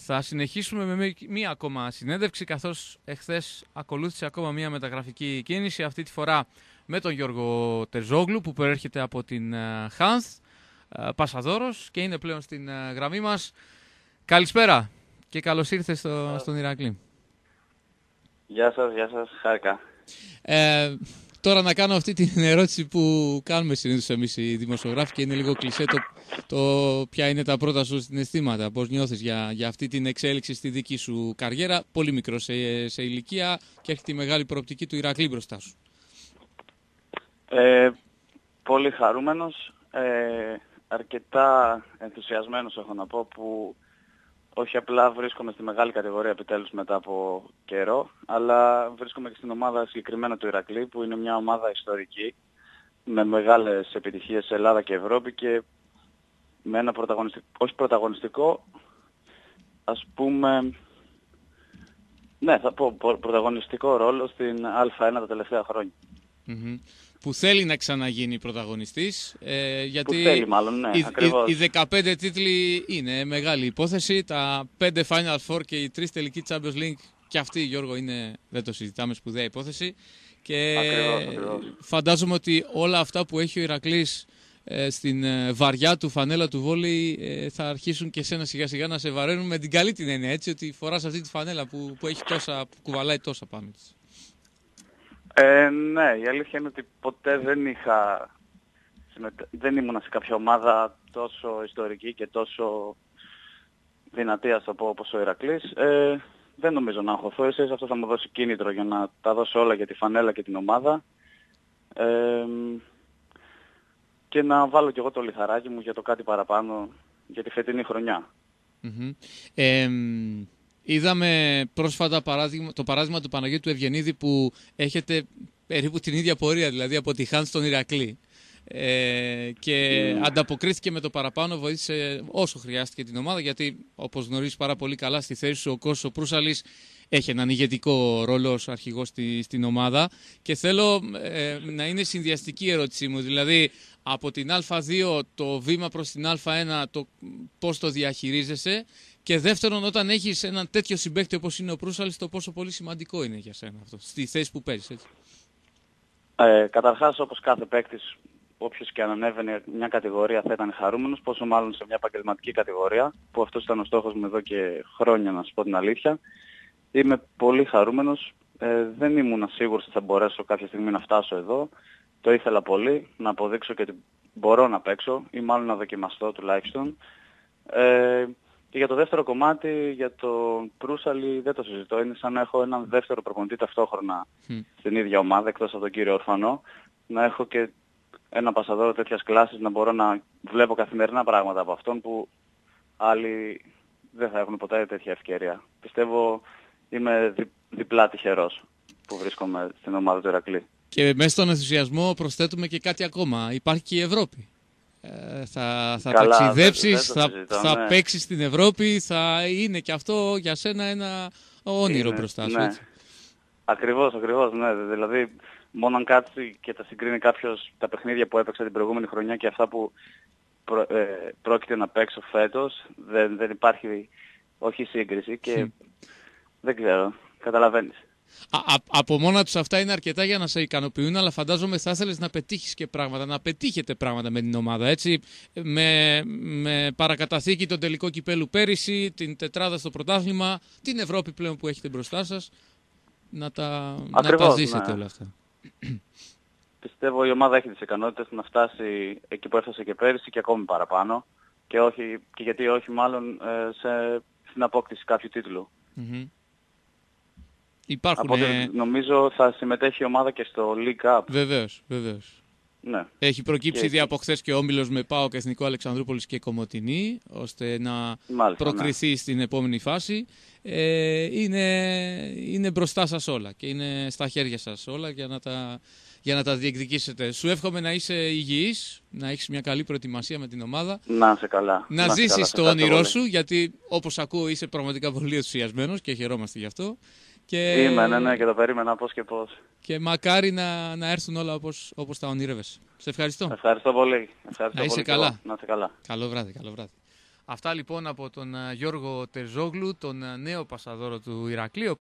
Θα συνεχίσουμε με μία ακόμα συνέντευξη, καθώς εχθές ακολούθησε ακόμα μία μεταγραφική κίνηση, αυτή τη φορά με τον Γιώργο Τερζόγλου που προέρχεται από την Χάνθ, Πασαδόρος, και είναι πλέον στην γραμμή μας. Καλησπέρα και καλώς ήρθες στον Ηρακλή. Γεια σας, χάρηκα. Τώρα να κάνω αυτή την ερώτηση που κάνουμε συνήθως εμείς οι δημοσιογράφοι και είναι λίγο κλισέ το ποια είναι τα πρώτα σου συναισθήματα, πώς νιώθεις για αυτή την εξέλιξη στη δική σου καριέρα, πολύ μικρό σε ηλικία και έχει τη μεγάλη προοπτική του Ηρακλή μπροστά σου. Πολύ χαρούμενος, αρκετά ενθουσιασμένος έχω να πω που όχι απλά βρίσκομαι στη μεγάλη κατηγορία επιτέλους μετά από καιρό, αλλά βρίσκομαι και στην ομάδα συγκεκριμένα του Ηρακλή, που είναι μια ομάδα ιστορική, με μεγάλες επιτυχίες σε Ελλάδα και Ευρώπη και με ένα πρωταγωνιστικό, ας πούμε, ναι, θα πω πρωταγωνιστικό ρόλο στην Α1 τα τελευταία χρόνια. Mm-hmm. Που θέλει να ξαναγίνει πρωταγωνιστής, γιατί που θέλει, μάλλον, ναι, οι 15 τίτλοι είναι μεγάλη υπόθεση, τα 5 Final Four και οι 3 τελικοί Champions League και αυτή, Γιώργο, δεν το συζητάμε, σπουδαία υπόθεση και ακριβώς. Φαντάζομαι ότι όλα αυτά που έχει ο Ηρακλής στην βαριά του φανέλα του βόλεϊ θα αρχίσουν και εσένα σιγά σιγά να σε βαραίνουν με την καλή την έννοια, έτσι, ότι φοράς αυτή τη φανέλα που έχει τόσα, που κουβαλάει τόσα πάνω της. Ναι, η αλήθεια είναι ότι ποτέ δεν ήμουν σε κάποια ομάδα τόσο ιστορική και τόσο δυνατή, ας το πω, όπως ο Ηρακλής. Δεν νομίζω να αγχωθώ, εσείς αυτό θα μου δώσει κίνητρο για να τα δώσω όλα για τη φανέλα και την ομάδα και να βάλω κι εγώ το λιθαράκι μου για το κάτι παραπάνω για τη φετινή χρονιά. Mm-hmm. Είδαμε πρόσφατα το παράδειγμα του Παναγιώτου Ευγενίδη που έχετε περίπου την ίδια πορεία, δηλαδή από τη Χάνθ στον Ηρακλή. Και ανταποκρίθηκε με το παραπάνω, βοήθησε όσο χρειάστηκε την ομάδα, γιατί όπως γνωρίζεις πάρα πολύ καλά στη θέση σου ο Κώστας Προύσαλης έχει έναν ηγετικό ρόλο ως αρχηγός στην ομάδα και θέλω να είναι συνδυαστική η ερώτησή μου, δηλαδή από την Α2 το βήμα προς την Α1 πώς το διαχειρίζεσαι και δεύτερον όταν έχεις έναν τέτοιο συμπαίκτη όπως είναι ο Προύσαλης το πόσο πολύ σημαντικό είναι για σένα αυτό στη θέση που παίζεις, έτσι. Καταρχάς, όπως κάθε παίκτης, όποιος και αν ανέβαινε μια κατηγορία θα ήταν χαρούμενος, πόσο μάλλον σε μια επαγγελματική κατηγορία, που αυτός ήταν ο στόχος μου εδώ και χρόνια, να σου πω την αλήθεια. Είμαι πολύ χαρούμενος, δεν ήμουν σίγουρος ότι θα μπορέσω κάποια στιγμή να φτάσω εδώ. Το ήθελα πολύ, να αποδείξω και ότι μπορώ να παίξω ή μάλλον να δοκιμαστώ τουλάχιστον. Και για το δεύτερο κομμάτι, για τον Προύσαλη, δεν το συζητώ. Είναι σαν να έχω έναν δεύτερο προπονητή ταυτόχρονα στην ίδια ομάδα, εκτός από τον κύριο Ορφανό. Να έχω και ένα Πασαδόρο τέτοιας κλάσης, να μπορώ να βλέπω καθημερινά πράγματα από αυτόν που άλλοι δεν θα έχουν ποτέ τέτοια ευκαιρία. Πιστεύω είμαι διπλά τυχερός που βρίσκομαι στην ομάδα του Ηρακλή. Και μέσα στον ενθουσιασμό προσθέτουμε και κάτι ακόμα. Υπάρχει και η Ευρώπη. Θα ταξιδέψεις, θα παίξεις στην Ευρώπη, θα είναι και αυτό για σένα ένα όνειρο μπροστά σου. Ναι. Ακριβώς, ναι. Δηλαδή, μόνο αν κάτσει και τα συγκρίνει κάποιος τα παιχνίδια που έπαιξα την προηγούμενη χρονιά και αυτά που πρόκειται να παίξω φέτος, δεν υπάρχει όχι σύγκριση και δεν ξέρω, καταλαβαίνεις. Από μόνα τους αυτά είναι αρκετά για να σε ικανοποιούν, αλλά φαντάζομαι θα ήθελες να πετύχεις και πράγματα, να πετύχετε πράγματα με την ομάδα, έτσι, με παρακαταθήκη τον τελικό κυπέλου πέρυσι, την τετράδα στο πρωτάθλημα, την Ευρώπη πλέον που έχετε μπροστά σας, να τα ζήσετε όλα αυτά. Πιστεύω η ομάδα έχει τις ικανότητες να φτάσει εκεί που έφτασε και πέρυσι και ακόμη παραπάνω και γιατί όχι μάλλον στην απόκτηση κάποιου τίτλου. Mm-hmm. Οπότε νομίζω θα συμμετέχει η ομάδα και στο League Cup. Βεβαίως. Ναι. Έχει προκύψει ήδη από χθες και ο όμιλος με ΠΑΟΚ, Εθνικό Αλεξανδρούπολης και Κομοτηνή, ώστε να προκριθεί στην επόμενη φάση. Είναι μπροστά σας όλα και είναι στα χέρια σας όλα για να τα διεκδικήσετε. Σου εύχομαι να είσαι υγιής, να έχεις μια καλή προετοιμασία με την ομάδα. Να είσαι καλά. Να ζήσεις το όνειρό σου, γιατί όπως ακούω είσαι πραγματικά πολύ ενθουσιασμένος και χαιρόμαστε γι' αυτό. Είμαι, ναι, και το περίμενα πώς και πώς. Και μακάρι να έρθουν όλα όπως τα ονειρεύεσαι. Σε ευχαριστώ. Ευχαριστώ πολύ. Να είσαι καλά. Να είσαι καλά. Καλό βράδυ. Αυτά λοιπόν από τον Γιώργο Τερζόγλου, τον νέο πασαδόρο του Ηρακλείου.